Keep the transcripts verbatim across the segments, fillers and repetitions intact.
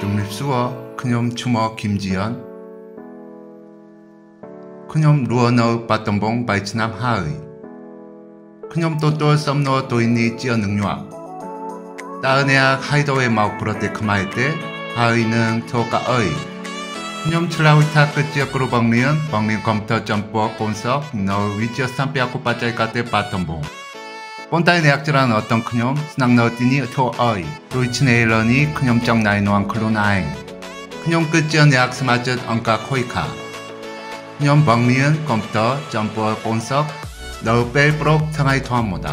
듬립수어 그념 추머 김지연 그념 루어너 바텀봉 바이츠남 하의 그념 또또 썸노 도인니 찌어 능유악 따은해악 하이더웨이 마우 브러데 크마에때 하의는 토가의 그념 칠라위타 끝지어 그루 방리은 방리 컴퓨터 점퍼 꼰석 너 위치어 삼피아코 빠짜이까때 바텀봉 본따이 내약질한 어떤 그념 스낙 너띠니 토어이 로이치네일러니 그념 정 나이노한 클로나잉 그념 끝지어 내약 스마쯧 엉까 코이카 그념 방리은 컴퓨터 점퍼 꼰석 너 뺄브록 청하이 토함모다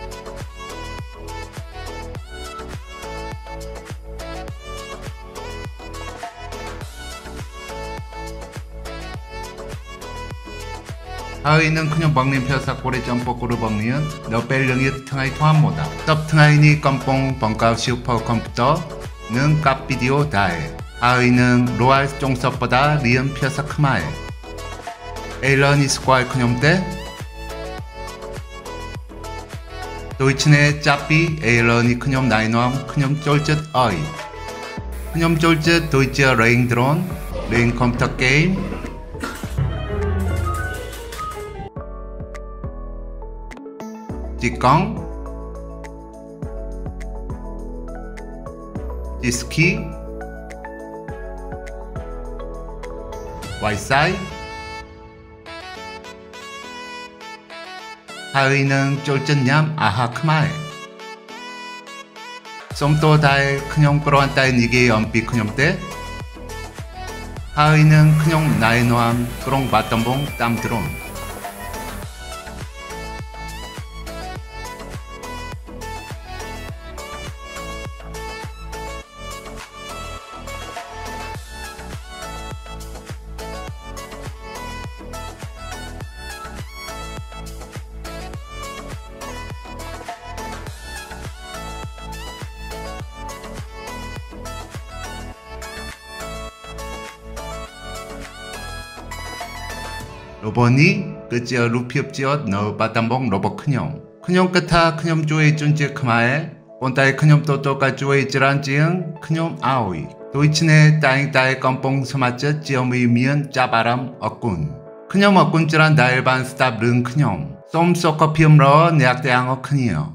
하의는 그냥 방린 펴사 꼬리 점퍼 꾸르 방리은 너 뺄령이 탕하이 토함모다 섭 탕하이니 껌뽕 벙까 슈퍼 컴퓨터는 깝 비디오 다에 하의는 로알 쫑섭보다 리은 펴사 크마에 에일런이 스과이 그냥 때 도이치네 짜삐 에일런이 그냥 나이노함 그냥 쫄짓 어이 그냥 쫄짓 도이치어 레잉 드론 레잉 컴퓨터 게임 찌껑 디스키 와이사이 하의는 쫄쩐냠 아하 크마에 쏨또 다에 큰형 끌어한 따에 니게 연비 큰형 때 하의는 큰형 나이노함 그롱 바텀봉 땀드론 로버니 끝지어 루피업지어 너 바tam봉 로버 큰형 큰형 끝하 큰형 쪼에 쫀지 크마에 본따이 큰형 또또까 쪼에 있지란 지응 큰형 아오이 도이치네 따잉 따이 껌뽕 스마쯧 지엄의 미은 짜바람 어꾼 큰형 어꾼지란 나일반 스탑 른 큰형 쏨 소커피움 러 내약대양어 큰이여